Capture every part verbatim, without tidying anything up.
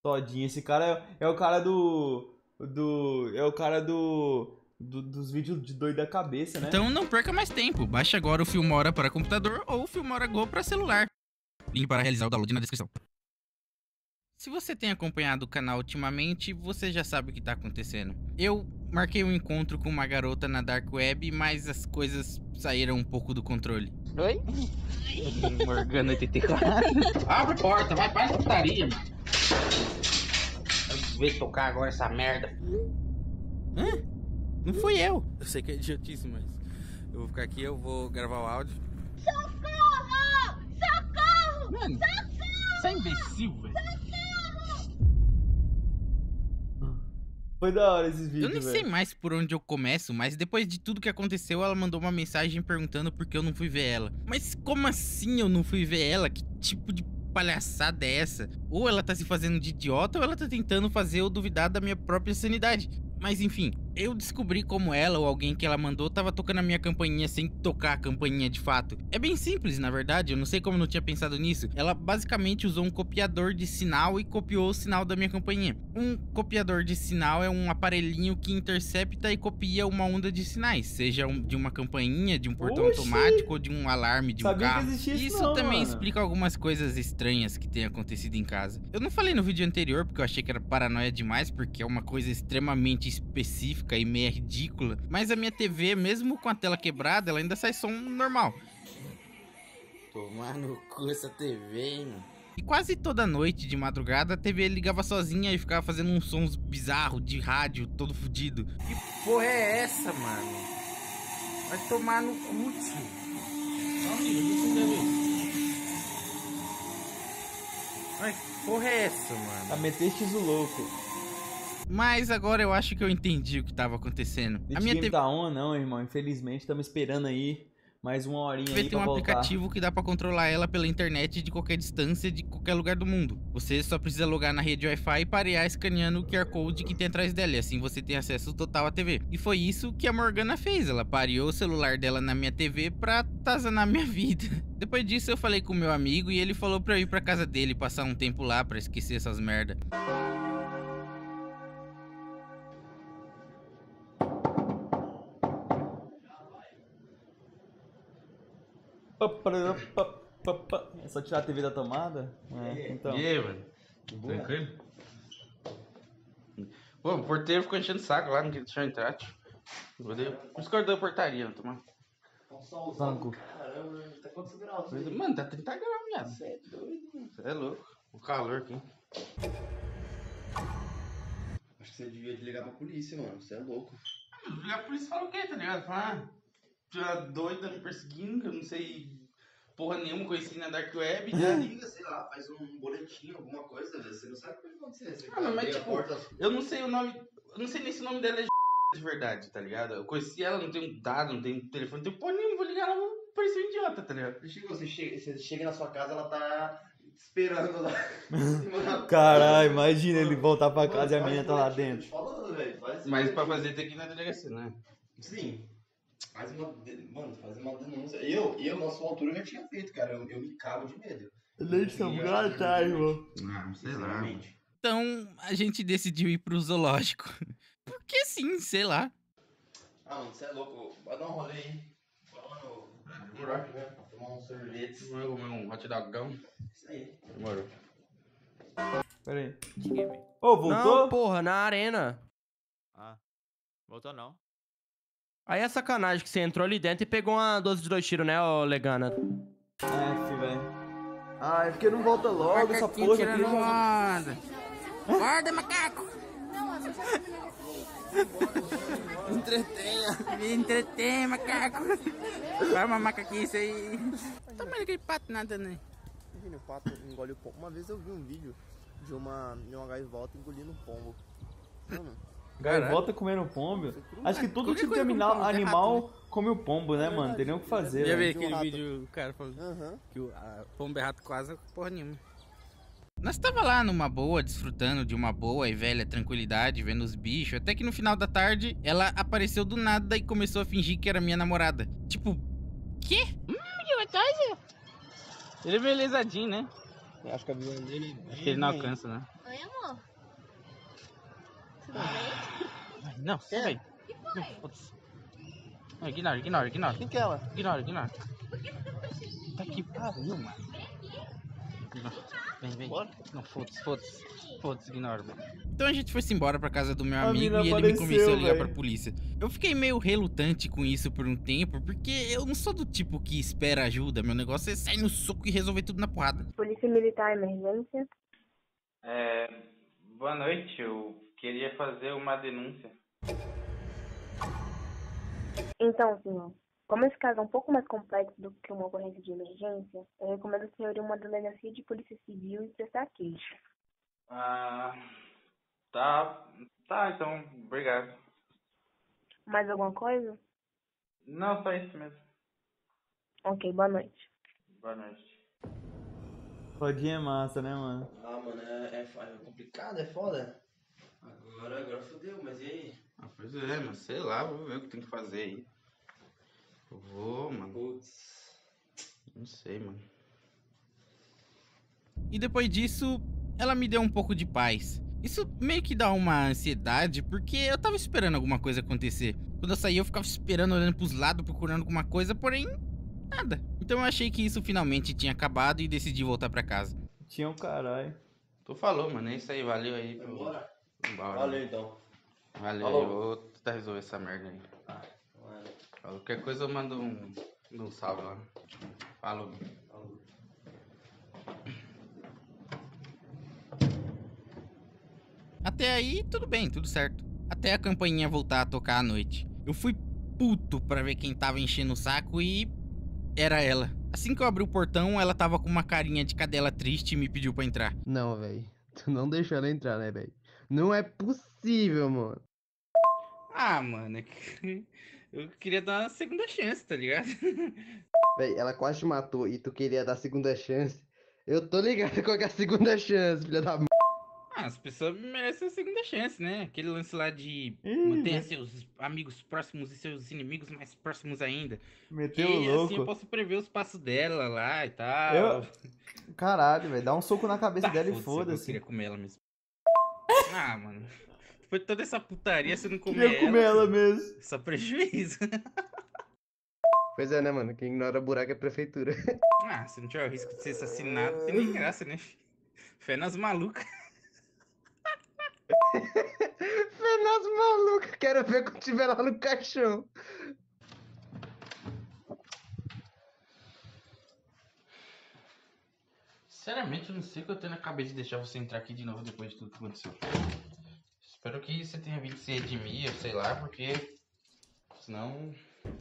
Todinho, esse cara é, é o cara do. Do. É o cara do. do- dos vídeos de doido da cabeça, né? Então não perca mais tempo. Baixe agora o Filmora para computador ou o Filmora Go para celular. Link para realizar o download na descrição. Se você tem acompanhado o canal ultimamente, você já sabe o que tá acontecendo. Eu marquei um encontro com uma garota na Dark Web, mas as coisas saíram um pouco do controle. Oi? Morgana oitenta e quatro. Abre a porta, vai para a putaria, mano. Eu ver tocar agora essa merda. Hã? Não fui eu. Eu sei que é idiotice, mas eu vou ficar aqui, eu vou gravar o áudio. Socorro! Socorro! Mano, você é imbecil, velho. Foi da hora esses Eu vídeos, nem velho. sei mais por onde eu começo, mas depois de tudo que aconteceu, ela mandou uma mensagem perguntando por que eu não fui ver ela. Mas como assim eu não fui ver ela? Que tipo de palhaçada é essa? Ou ela tá se fazendo de idiota, ou ela tá tentando fazer eu duvidar da minha própria sanidade. Mas enfim, eu descobri como ela ou alguém que ela mandou tava tocando a minha campainha sem tocar a campainha de fato. É bem simples, na verdade, eu não sei como eu não tinha pensado nisso. Ela basicamente usou um copiador de sinal e copiou o sinal da minha campainha. Um copiador de sinal é um aparelhinho que intercepta e copia uma onda de sinais, seja um- de uma campainha, de um portão Oxi! automático ou de um alarme de um Sabia que carro. existia isso Isso não, também mano. explica algumas coisas estranhas que têm acontecido em casa. Eu não falei no vídeo anterior porque eu achei que era paranoia demais, porque é uma coisa extremamente específica e meio ridícula, mas a minha T V, mesmo com a tela quebrada, ela ainda sai som normal. Tomar no cu essa T V, hein, mano. E quase toda noite, de madrugada, a T V ligava sozinha e ficava fazendo uns sons bizarros de rádio, todo fudido. Que porra é essa, mano? Vai tomar no cu, tio. Amigo, o que você quer ver? Ai, que porra é essa, mano? Tá meteste o louco. Mas agora eu acho que eu entendi o que tava acontecendo. A A minha Game T V tá on, não, irmão. Infelizmente, estamos esperando aí mais uma horinha aí tem pra um voltar. aplicativo que dá pra controlar ela pela internet de qualquer distância, de qualquer lugar do mundo. Você só precisa logar na rede Wi-Fi e parear escaneando o Q R Code que tem atrás dela, e assim você tem acesso total à T V. E foi isso que a Morgana fez, ela pareou o celular dela na minha T V pra atazanar minha vida. Depois disso eu falei com o meu amigo e ele falou pra eu ir pra casa dele, passar um tempo lá pra esquecer essas merda. Pá, pá, pá, pá, pá. É só tirar a T V da tomada? É, então. E aí, mano? Tranquilo? Pô, o porteiro ficou enchendo o saco lá, não queria deixar eu entrar, tio. Odeio. Os corredores da portaria, não tomar. Banco. Caramba, tá quantos graus? Mano, tá trinta graus, viado. Você é doido, mano. Você é louco. O calor aqui. Acho que você devia ligar pra polícia, mano. Você é louco. A polícia fala o quê, tá ligado? Fala, ah, tu é doido, tá me perseguindo, que eu não sei porra nenhuma, conheci na Dark Web. Já liga, sei lá, faz um boletim, alguma coisa, velho. Você não sabe o que vai acontecer. Você Ah, mas, abrir a tipo, porta- eu não sei o nome, eu não sei nem se o nome dela é de verdade, tá ligado? Eu conheci ela, não tenho dado, não tenho telefone, não tenho porra nenhuma, vou ligar ela, vou parecer um idiota, tá ligado? Chega, você, chega, você chega na sua casa, ela tá esperando lá. em cima da- Caralho, imagina ele voltar pra Mano, casa e a faz menina tá lá boletim, dentro. Falando, velho. Faz Mas pra boletim. fazer tem que ir na delegacia, né? Sim. Faz uma. de- Mano, faz uma denúncia. Eu, eu, na sua altura, já tinha feito, cara. Eu, eu me cago de medo. Leite São Gato, tá, irmão. Ah, sei lá. Sinceramente. Então a gente decidiu ir pro zoológico. Porque sim, sei lá. Ah, mano, você é louco. Vai dar um rolê aí. Vai lá no. Buraco, né? Tomar um sorvete. Vou comer um hot dogão. Isso aí. Demorou. Pera aí. Ô, voltou? Não, porra, na arena. Ah, voltou não. Aí é sacanagem que você entrou ali dentro e pegou uma doze de dois tiros, né, ô Legana? É, fi, velho. Ah, é porque não volta logo essa porra. tirando aqui, já- onda. Guarda, macaco! Entretenha. Me entretém, macaco. Vai uma macaquice aí. Toma aquele pato nada, né? Imagina, o pato engole o pombo. Uma vez eu vi um vídeo de uma, de uma gaivota engolindo um pombo. Mano, Gaivota comendo pombo. Acho que todo Qualquer tipo de coisa com animal, pombo, é animal come o pombo, né, É mano? verdade, Tem nem o que é fazer, Já velho. vi de um aquele rato. vídeo, o cara falando aham. que o a pomba é rato quase porra nenhuma. Nós tava lá numa boa, desfrutando de uma boa e velha tranquilidade, vendo os bichos, até que no final da tarde, ela apareceu do nada e começou a fingir que era minha namorada. Tipo, quê? Ele é meio lesadinho, né? Eu acho que a visão dele é Acho que ele não alcança, né? Oi, amor. Tudo bem? Ai, não, Quem é? bem. O que foi? Putz. Não, ignora, ignora, ignora. Quem que é ela? Ignora, ignora. Por que você tá cheio Tá aqui, pariu, mano. Vem aqui. Não, vem, vem. Bora. Não, foda-se, foda-se. Foda-se, ignora, mano. Então a gente foi-se embora pra casa do meu A amigo mina e ele me apareceu, convenceu a ligar véi. pra polícia. Eu fiquei meio relutante com isso por um tempo, porque eu não sou do tipo que espera ajuda. Meu negócio é sair no soco e resolver tudo na porrada. Polícia Militar, emergência. É. Boa noite, eu queria fazer uma denúncia. Então, senhor, como esse caso é um pouco mais complexo do que uma ocorrência de emergência, eu recomendo o senhor ir a uma delegacia de polícia civil e prestar queixa. Ah. Tá. Tá, então, obrigado. Mais alguma coisa? Não, só isso mesmo. Ok, boa noite. Boa noite. Rodinha é massa, né, mano? Ah, mano, é, é, é complicado, é foda. Agora, agora fodeu, mas e aí? Ah, pois é, mas sei lá, vou ver o que tem que fazer aí. Eu vou, mano. Putz. Não sei, mano. E depois disso, ela me deu um pouco de paz. Isso meio que dá uma ansiedade, porque eu tava esperando alguma coisa acontecer. Quando eu saía, eu ficava esperando, olhando pros lados, procurando alguma coisa, porém, nada. Então eu achei que isso finalmente tinha acabado e decidi voltar pra casa. Tinha um caralho. Tu falou, mano. É isso aí, valeu aí. Vai Pro... embora? Bora. Valeu então. Valeu Falou. aí, vou tentar resolver essa merda aí. Ah, valeu. Qualquer coisa eu mando um, um salve lá. Falou. Falou. Até aí, tudo bem, tudo certo. Até a campainha voltar a tocar à noite. Eu fui puto pra ver quem tava enchendo o saco e... era ela. Assim que eu abri o portão, ela tava com uma carinha de cadela triste e me pediu pra entrar. Não, velho. Tu não deixou ela entrar, né, velho? Não é possível, mano. Ah, mano, é que eu queria dar uma segunda chance, tá ligado? Véi, ela quase te matou e tu queria dar segunda chance. Eu tô ligado qual que é a segunda chance, filha da m... Ah, as pessoas merecem a segunda chance, né? Aquele lance lá de Ih, mantenha me- seus amigos próximos e seus inimigos mais próximos ainda. Meteu Que o louco. assim eu posso prever os passos dela lá e tal. Eu- Caralho, velho. Dá um soco na cabeça Tá, dela e foda-se, Eu foda-se. queria comer ela mesmo. Ah, mano. Depois de toda essa putaria, você não comer Queria comer ela mesmo. Só prejuízo. Pois é, né, mano? Quem ignora buraco é prefeitura. Ah, se não tiver o risco de ser assassinado, não tem nem graça, né? Fé nas malucas. Fernando maluco, quero ver quando tiver lá no caixão. Sinceramente, eu não sei o que eu tenho na cabeça de deixar você entrar aqui de novo depois de tudo que aconteceu. Espero que você tenha vindo se redimir, eu sei lá, porque senão...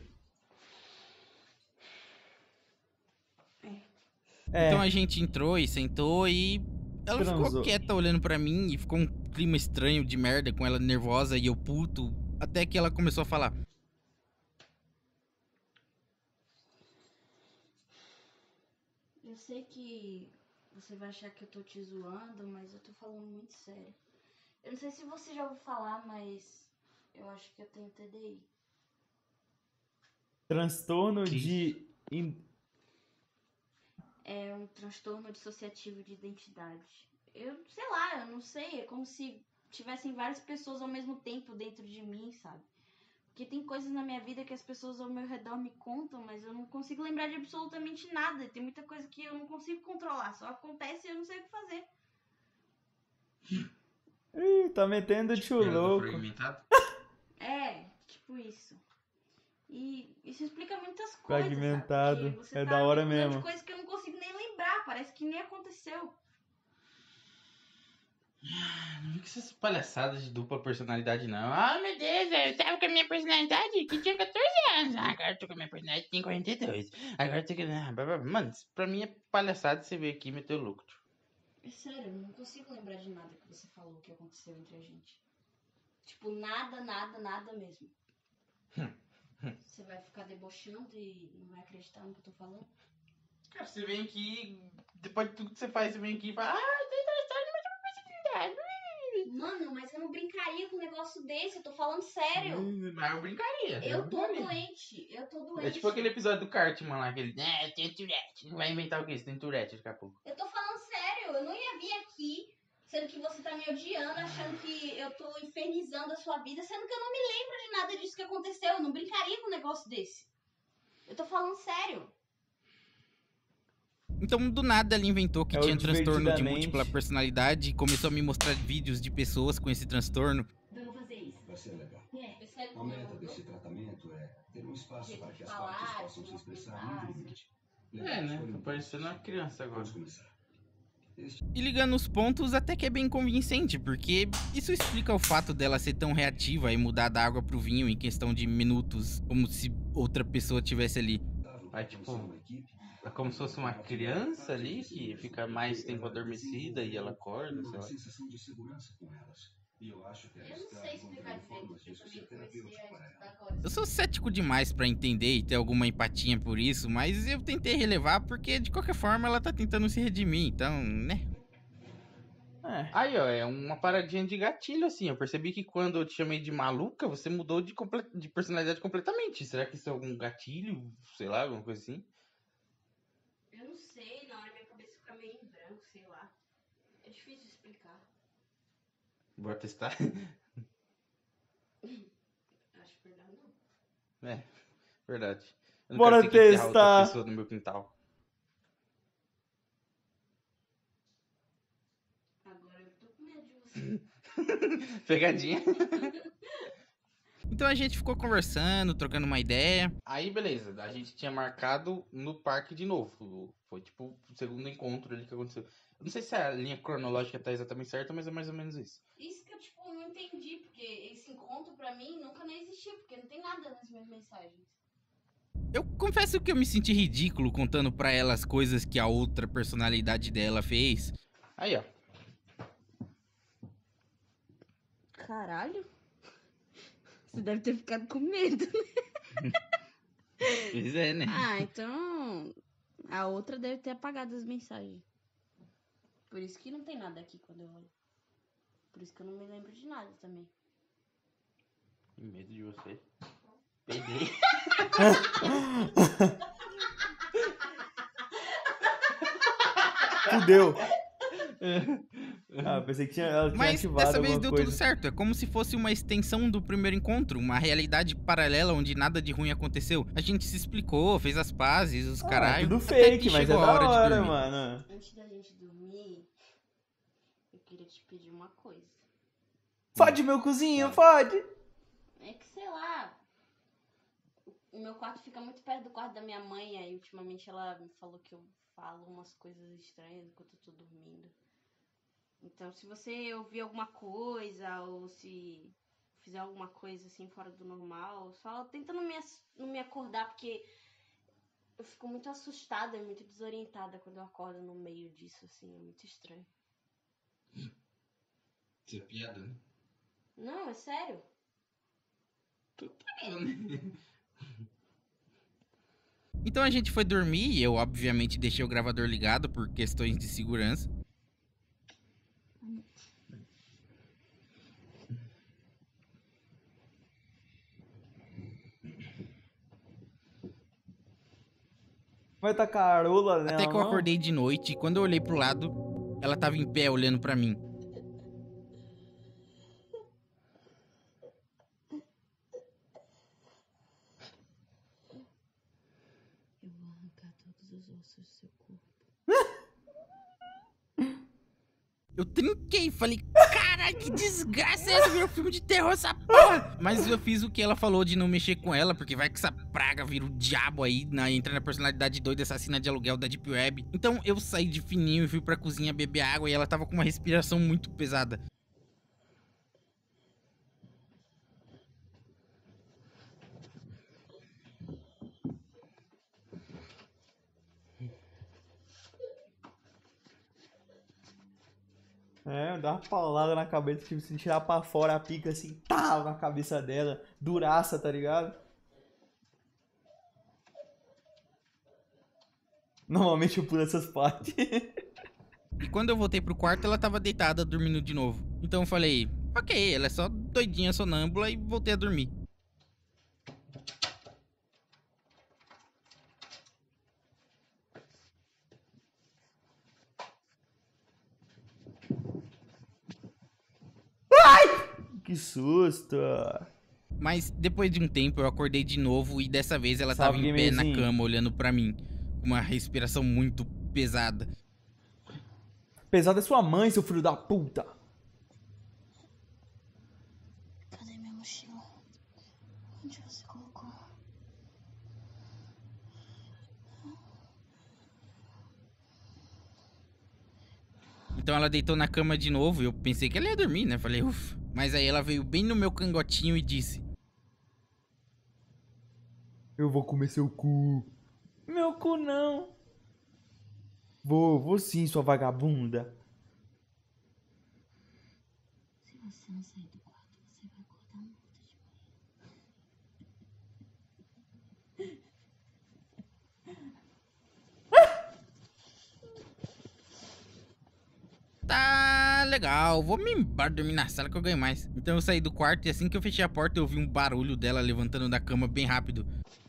É, Então a gente entrou e sentou e... ela ficou Transou. quieta olhando pra mim e ficou um clima estranho de merda com ela nervosa e eu puto. Até que ela começou a falar. Eu sei que você vai achar que eu tô te zoando, mas eu tô falando muito sério. Eu não sei se você já ouviu falar, mas eu acho que eu tenho T D I. transtorno de... in- É um transtorno dissociativo de identidade. Eu sei lá, eu não sei. É como se tivessem várias pessoas ao mesmo tempo dentro de mim, sabe? Porque tem coisas na minha vida que as pessoas ao meu redor me contam, mas eu não consigo lembrar de absolutamente nada. Tem muita coisa que eu não consigo controlar. Só acontece e eu não sei o que fazer. Ih, tá metendo o tio louco. Fragmentado? É, tipo isso. E isso explica muitas coisas. Fragmentado. Sabe? Porque você É tá da hora me acusando mesmo. de coisas que eu não consigo nem lembrar. Parece que nem aconteceu. Não fica essas palhaçadas de dupla personalidade, não. Ah, meu Deus, eu tava com a minha personalidade que tinha catorze anos. Ah, agora eu tô com a minha personalidade que tem quarenta e dois. Agora eu tô com... Ah, blá, blá, blá. Mano, isso pra mim é palhaçada você veio aqui e meter o louco. Tio. É sério, eu não consigo lembrar de nada que você falou que aconteceu entre a gente. Tipo, nada, nada, nada mesmo. Você vai ficar debochando e não vai acreditar no que eu tô falando? Cara, você vem aqui, depois de tudo que você faz, você vem aqui e fala, ah, eu tô interessado numa personalidade. Mano, mas eu não brincaria com um negócio desse, eu tô falando sério. Hum, Mas eu brincaria. Eu tô brincaria. doente, eu tô doente. É tipo aquele episódio do Cartman lá, aquele, é, eu tenho Tourette. Não vai inventar o que? Você tem Tourette daqui a pouco. Eu tô falando sério. sério, eu não ia vir aqui, sendo que você tá me odiando, achando que eu tô infernizando a sua vida, sendo que eu não me lembro de nada disso que aconteceu. Eu não brincaria com um negócio desse. Eu tô falando sério. Então, do nada, ela inventou que É o tinha transtorno de divertidamente. múltipla personalidade e começou a me mostrar vídeos de pessoas com esse transtorno. Vamos fazer isso. Vai ser legal. É, percebe A como meta eu desse tratamento é ter um espaço Jeito para de que as falar, partes possam de se expressar movimentar, livremente. É, né? Tá parecendo uma criança agora. Vamos começar. E ligando os pontos, até que é bem convincente, porque isso explica o fato dela ser tão reativa e mudar da água pro vinho em questão de minutos, como se outra pessoa tivesse ali. Aí, tipo, é como se fosse uma criança ali que fica mais tempo adormecida e ela acorda, sei lá. sensação de segurança com elas. E eu acho que Eu não sei explicar direito, formas porque eu disso também ser comecei terapêutico a para ela. estudar agora. Eu sou cético demais pra entender e ter alguma empatia por isso, mas eu tentei relevar porque, de qualquer forma, ela tá tentando se redimir, então, né? É. Aí, ó, é uma paradinha de gatilho, assim. Eu percebi que quando eu te chamei de maluca, você mudou de, comple- de personalidade completamente. Será que isso é algum gatilho? Sei lá, alguma coisa assim? Eu não sei, na hora minha cabeça fica meio em branco, sei lá. É difícil de explicar. Bora testar? Acho melhor não. É, verdade. Eu não Bora quero ter que enterrar outra testar. pessoa no meu quintal. Agora eu tô com medo de você. Pegadinha. Então a gente ficou conversando, trocando uma ideia. Aí, beleza. A gente tinha marcado no parque de novo. Foi tipo o segundo encontro ali que aconteceu. Eu não sei se a linha cronológica tá exatamente certa, mas é mais ou menos isso. Isso que eu, tipo, não entendi, porque esse encontro pra mim nunca nem existiu, porque não tem nada nas minhas mensagens. Eu confesso que eu me senti ridículo contando pra ela as coisas que a outra personalidade dela fez. Aí, ó. Caralho. Você deve ter ficado com medo, né? Pois é, né? Ah, então a outra deve ter apagado as mensagens. Por isso que não tem nada aqui quando eu olho. Por isso que eu não me lembro de nada também. Que medo de você. Peguei. Fudeu. Ah, pensei que tinha, ela tinha Mas ativado dessa vez alguma deu coisa. tudo certo. É como se fosse uma extensão do primeiro encontro, uma realidade paralela onde nada de ruim aconteceu. A gente se explicou, fez as pazes, os Ah, caralho. tudo até fake, que mas é chegou a da hora de hora, dormir. mano. Antes da gente dormir, eu queria te pedir uma coisa. Fode meu cozinho, fode. É que, sei lá, o meu quarto fica muito perto do quarto da minha mãe, aí ultimamente ela me falou que eu falo umas coisas estranhas enquanto eu tô dormindo. Então, se você ouvir alguma coisa, ou se fizer alguma coisa assim fora do normal, só tenta não me, ass- não me acordar, porque eu fico muito assustada e muito desorientada quando eu acordo no meio disso, assim, é muito estranho. Isso é piada, né? Não, é sério. Então a gente foi dormir e eu, obviamente, deixei o gravador ligado por questões de segurança. Vai tacar a rola nela, Até que eu não? acordei de noite e quando eu olhei pro lado, ela tava em pé olhando pra mim. Eu vou arrancar todos os ossos do seu corpo. Eu trinquei, falei, caralho, que desgraça é essa? Virou filme de terror essa porra. Mas eu fiz o que ela falou de não mexer com ela, porque vai que essa praga vira o diabo aí, na, entra na personalidade doida assassina de aluguel da Deep Web. Então eu saí de fininho e fui pra cozinha beber água e ela tava com uma respiração muito pesada. É, dá uma paulada na cabeça, tipo, se tirar pra fora a pica assim, tá, na cabeça dela, duraça, tá ligado? Normalmente eu pulo essas partes. E quando eu voltei pro quarto, ela tava deitada, dormindo de novo. Então eu falei, ok, ela é só doidinha, sonâmbula, e voltei a dormir. Que susto. Mas depois de um tempo eu acordei de novo e dessa vez ela Salve, tava em pé na gamerzinho. cama olhando pra mim, com uma respiração muito pesada. Pesado é sua mãe, seu filho da puta. Cadê minha mochila? Onde você colocou? Então ela deitou na cama de novo e eu pensei que ela ia dormir, né? Falei, ufa. Mas aí ela veio bem no meu cangotinho e disse: Eu vou comer seu cu. Meu cu não. Vou, vou sim, sua vagabunda. Se você não sair do quarto, você vai acordar morta de Tá legal, vou me embora dormir na sala que eu ganho mais. Então eu saí do quarto e assim que eu fechei a porta eu ouvi um barulho dela levantando da cama bem rápido.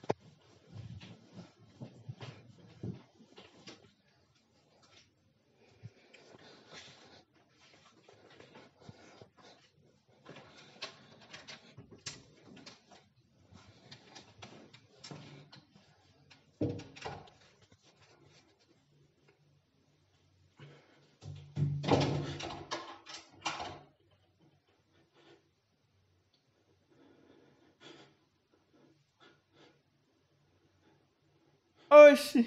Oxi.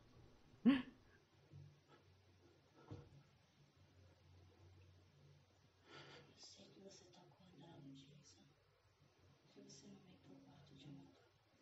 sei que você tá acordado, Jason. Se você não vem pro quarto de novo.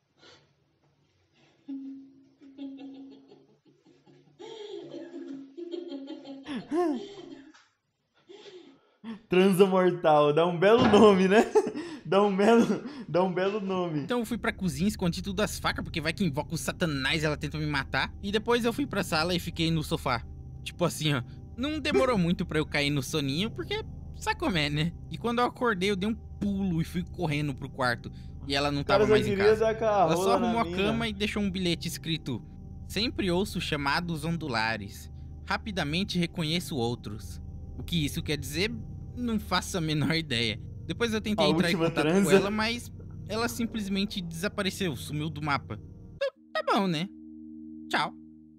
Transa mortal, dá um belo nome, né? Dá um belo, dá um belo nome. Então eu fui pra cozinha, escondi tudo das facas, porque vai que invoca o satanás e ela tenta me matar. E depois eu fui pra sala e fiquei no sofá. Tipo assim, ó. Não demorou muito pra eu cair no soninho, porque sacomé, né? E quando eu acordei, eu dei um pulo e fui correndo pro quarto. E ela não tava Cara, só mais em queria casa. dar com a Ela só rola na arrumou a mina. cama e deixou um bilhete escrito: sempre ouço chamados ondulares. Rapidamente reconheço outros. O que isso quer dizer, não faço a menor ideia. Depois eu tentei A entrar em última contato com transa. ela, mas ela simplesmente desapareceu, sumiu do mapa. Então, tá bom, né? Tchau.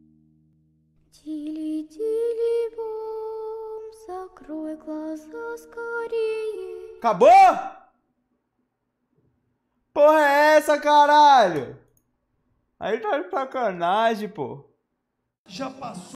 Acabou? Porra é essa, caralho? Aí tá de sacanagem, pô. Já passou.